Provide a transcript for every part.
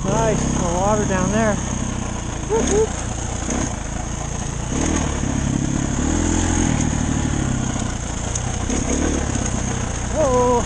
Nice, the water down there. Whoop, whoop. Whoa.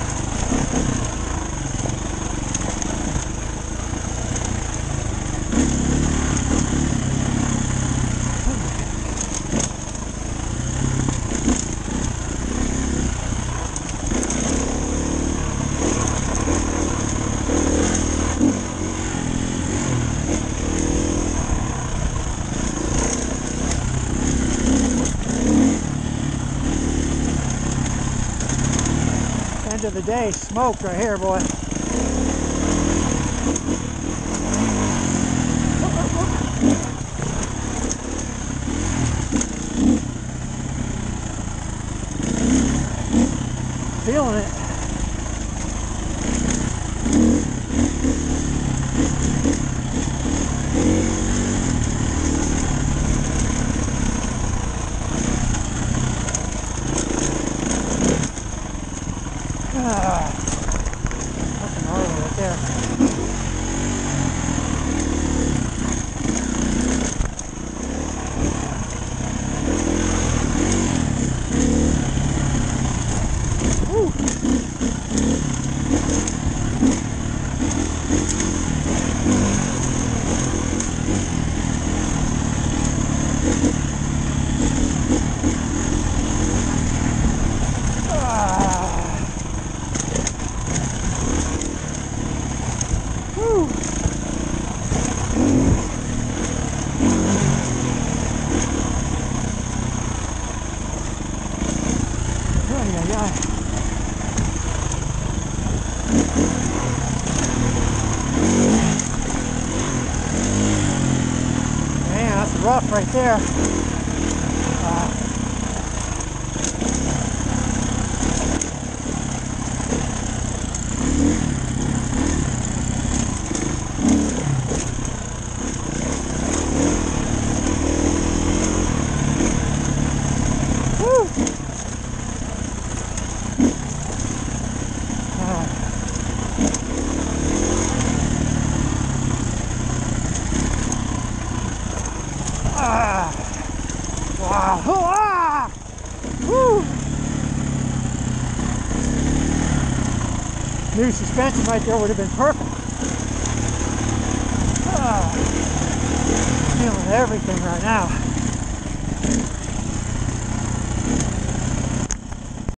End of the day, smoked right here, boy. Feeling it. Fucking gnarly right there. Woo. Woo. Ay, ay, ay. Man, that's rough right there. Wow. Ah! Woo! New suspension right there would have been perfect. Feeling everything right now.